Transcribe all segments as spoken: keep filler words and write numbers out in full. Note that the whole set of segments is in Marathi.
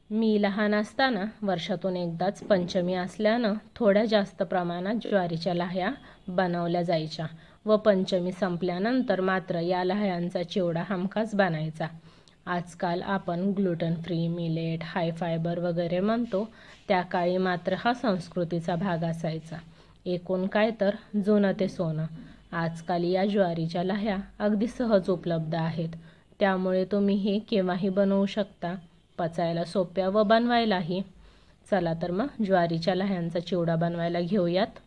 मी लहान असताना वर्षातून एकदाच पंचमी असल्यानं थोड्या जास्त प्रमाणात ज्वारीच्या लाह्या बनवल्या जायच्या व पंचमी संपल्यानंतर मात्र या लाह्यांचा चिवडा हमखास बनायचा। आजकाल आपण gluten free, millet, high fibre वगैरे म्हणतो, त्या काळी मात्र हा संस्कृतीचा भाग असायचा। एकूण काय तर जुनं ते सोनं। आजकाल या ज्वारीच्या लाह्या अगदी सहज उपलब्ध आहेत, त्यामुळे तुम्ही हे केव्हाही बनवू शकता, पचायला सोप्या व बनवायलाही। चला तर मग ज्वारीच्या लाह्यांचा चिवडा बनवायला घेऊयात।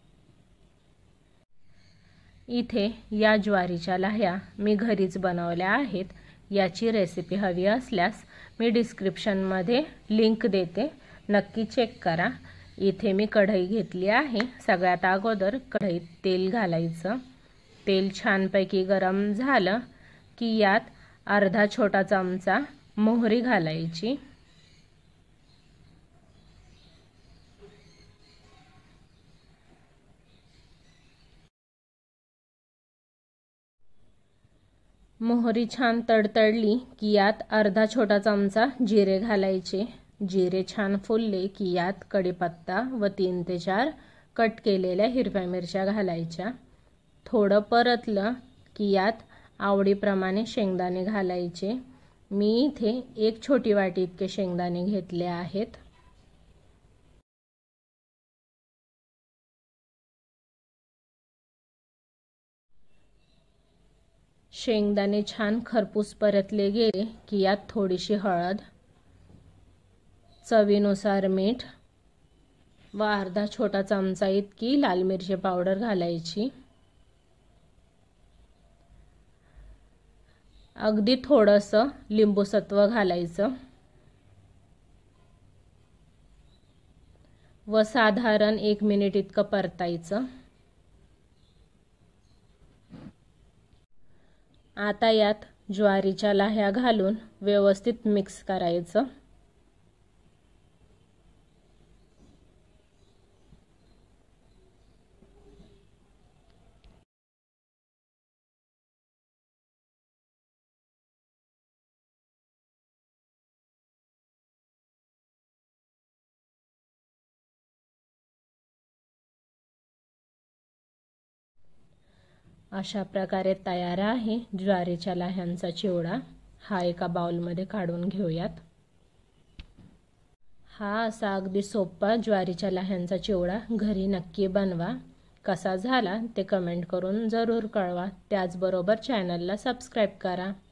इथे या ज्वारीच्या लाह्या मी घरीच बनवल्या आहेत। याची रेसिपी हवी असल्यास मी डिस्क्रिप्शनमध्ये लिंक देते, नक्की चेक करा। इथे मी कढई घेतली आहे। सगळ्यात अगोदर कढईत तेल घालायचं। तेल छानपैकी गरम झालं की यात अर्धा छोटा चमचा मोहरी घालायची। मोहरी छान तडतडली की यात अर्धा छोटा चमचा जिरे घालायचे। जिरे छान फुलले की यात कढीपत्ता व तीन ते चार कट केलेल्या हिरव्या मिरच्या घालायच्या। थोडं परतलं की यात आवडीप्रमाणे शेंगदाणे घालायचे। मी इथे एक छोटी वाटी इतके शेंगदाणे घेतले आहेत। शेंगदाणे छान खरपूस परतले गेले की यात थोडीशी हळद, चवीनुसार मीठ व अर्धा छोटा चमचा इतकी लाल मिरची पावडर घालायची। अगदी थोडंसं लिंबूसत्व घालायचं व साधारण एक मिनिट इतकं परतायचं। आता यात ज्वारीच्या लाह्या घालून व्यवस्थित मिक्स करायचं। अशा प्रकारे तयार आहे ज्वारीच्या लाह्यांचा चिवडा। हा एका बाउलमध्ये काढून घेऊयात। हा असा अगदी सोपा ज्वारीच्या लाह्यांचा चिवडा घरी नक्की बनवा। कसा झाला ते कमेंट करून जरूर कळवा। त्याचबरोबर चॅनलला सबस्क्राईब करा।